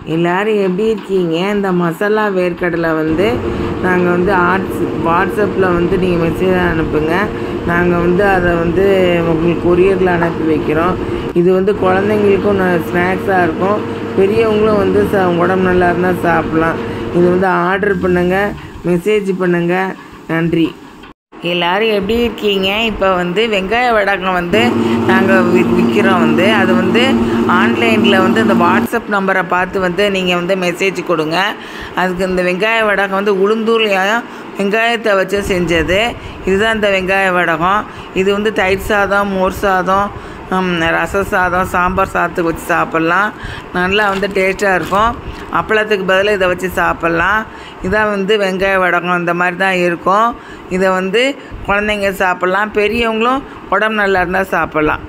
எல்லோரும் எப்படி இருக்கீங்க? இந்த மசாலா வேர்க்கடலை வந்து நாங்கள் வந்து வாட்ஸ்அப்பில் வந்து நீங்கள் மெசேஜ் அனுப்புங்க. நாங்கள் வந்து அதை வந்து உங்களுக்கு கொரியரில் அனுப்பி வைக்கிறோம். இது வந்து குழந்தைங்களுக்கும் ஸ்நாக்ஸாக இருக்கும். பெரியவங்களும் வந்து உடம்பு நல்லா இருந்தால் சாப்பிட்லாம். இது வந்து ஆர்டர் பண்ணுங்கள், மெசேஜ் பண்ணுங்கள். நன்றி. எல்லோரும் எப்படி இருக்கீங்க? இப்போ வந்து வெங்காய வடகம் வந்து நாங்கள் விற்கிறோம். அது வந்து ஆன்லைனில் வந்து இந்த வாட்ஸ்அப் நம்பரை பார்த்து வந்து நீங்கள் வந்து மெசேஜ் கொடுங்க. அதுக்கு இந்த வெங்காய வடகம் வந்து உளுந்தூர்லையும் வெங்காயத்தை வச்சு செஞ்சது. இதுதான் இந்த வெங்காய வடகம். இது வந்து தயிர் சாதம், மோர் சாதம், ரச சாதம், சாம்பார் சாதத்துக்கு வச்சு சாப்பிட்லாம். நல்லா வந்து டேஸ்ட்டாக இருக்கும். அப்பளத்துக்கு பதிலாக இதை வச்சு சாப்பிட்லாம். இதான் வந்து வெங்காய வடகம். இந்த மாதிரி தான் இருக்கும். இதை வந்து குழந்தைங்க சாப்பிட்லாம், பெரியவங்களும் உடம்பு நல்லா இருந்தால் சாப்பிட்லாம்.